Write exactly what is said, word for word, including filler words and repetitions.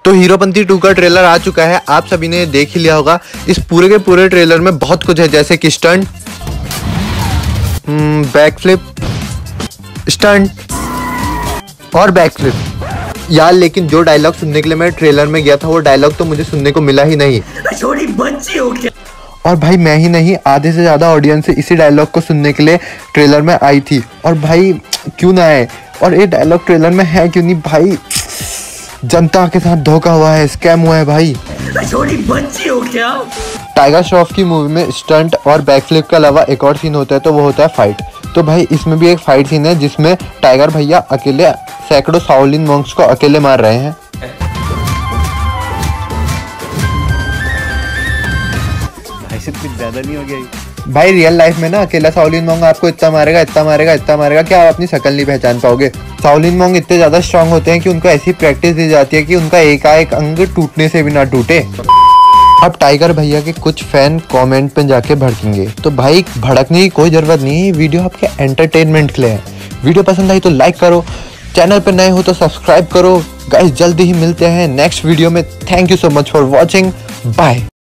तो हीरोपंती टू का ट्रेलर आ चुका है, आप सभी ने देख ही लिया होगा। इस पूरे के पूरे ट्रेलर में बहुत कुछ है, जैसे कि स्टंट, बैक फ्लिप, स्टंट और बैक फ्लिप यार। लेकिन जो डायलॉग सुनने के लिए मैं ट्रेलर में गया था वो डायलॉग तो मुझे सुनने को मिला ही नहीं। छोटी बच्ची हो क्या? और भाई मैं ही नहीं, आधे से ज़्यादा ऑडियंस इसी डायलॉग को सुनने के लिए ट्रेलर में आई थी। और भाई क्यों ना आए, और ये डायलॉग ट्रेलर में है क्यों नहीं भाई? जनता के साथ धोखा हुआ है, स्कैम हुआ है भाई। छोटी बच्ची हो क्या? टाइगर श्रॉफ की मूवी में स्टंट और बैकफ्लिप के अलावा एक और सीन होता है, तो वो होता है फाइट। तो भाई इसमें भी एक फाइट सीन है जिसमें टाइगर भैया अकेले सैकड़ों शाओलिन मॉन्क्स को अकेले मार रहे हैं। कुछ ज्यादा नहीं हो गया भाई रियल लाइफ में ना अकेला शाओलिन मॉन्क आपको इतना मारेगा इतना मारेगा इतना मारेगा कि आप अपनी शक्ल नहीं पहचान पाओगे। शाओलिन मॉन्क इतने ज्यादा स्ट्रांग होते हैं कि उनको ऐसी प्रैक्टिस दी जाती है कि उनका एकाएक अंग टूटने से भी ना टूटे। अब टाइगर भैया के कुछ फैन कमेंट पे जाके भड़केंगे, तो भाई भड़कने की कोई जरूरत नहीं है, वीडियो आपके एंटरटेनमेंट के लिए है। वीडियो पसंद आई तो लाइक करो, चैनल पे नए हो तो सब्सक्राइब करो। गाइस जल्दी ही मिलते हैं नेक्स्ट वीडियो में। Thank you so much for watching, bye.